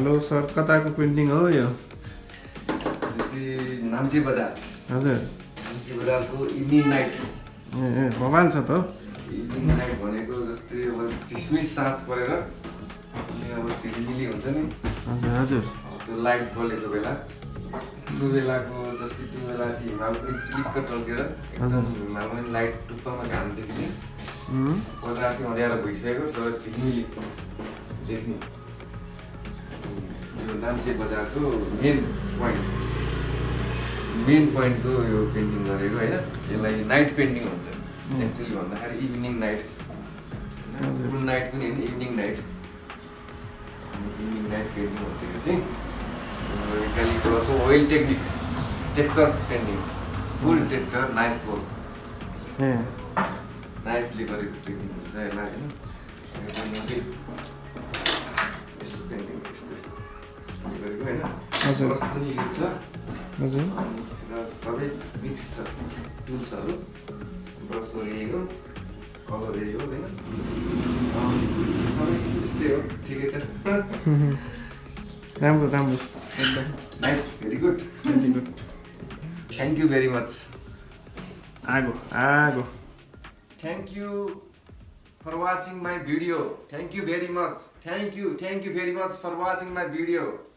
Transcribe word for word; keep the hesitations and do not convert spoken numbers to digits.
Hello sir कताको painting हो यो? नाम्चे बजार हजुर नाम्चे बजारको इभिनिङ नाइट ए ए भगवान छ त इभिनिङ नाइट भनेको जस्तै अब झिसमिस साँझ परेर अनि अब झिलिमिली हुन्छ नि हजुर हजुर त्यो लाइट बलेको बेला त्यो बेलाको जस्तै त्यो बेला चाहिँ हिमाल पनि क्लिक्क टल्केर एकदम हिमाल पनि लाइट टुप्पामा घाम देख्ने पहिला चाहिँ अँध्यारो भइसकेको तर झिलिमिली देख्ने यो नाम्चे बजारको मेन पोइन्ट मेन पोइन्टको यो पेन्टिङ गरेको होइन यसलाई नाइट पेन्टिङ हुन्छ एक्चुअली भन्दाखेरि इभिनिङ नाइट फुल नाइट पनि होइन evening night evening night painting हुन्छ यो चाहिँ क्यालिकलरको oil technique texture painting full texture knife work नाइफले गरेको पेन्टिङ हुन्छ यसलाई होइन यस्तो पेन्टिङ यस्तो यस्तो गरेको होइन ब्रस पनि युज छ हजुर र सबै मिक्स छ टुल्सहरू ब्रसहरू यही हो कलर यही हो होइन सबै यस्तै हो ठिकै छ राम्रो राम्रो एकदम nice very good very good thank you very much आगो आगो thank you for watching my video thank you very much thank you thank you very much for watching my video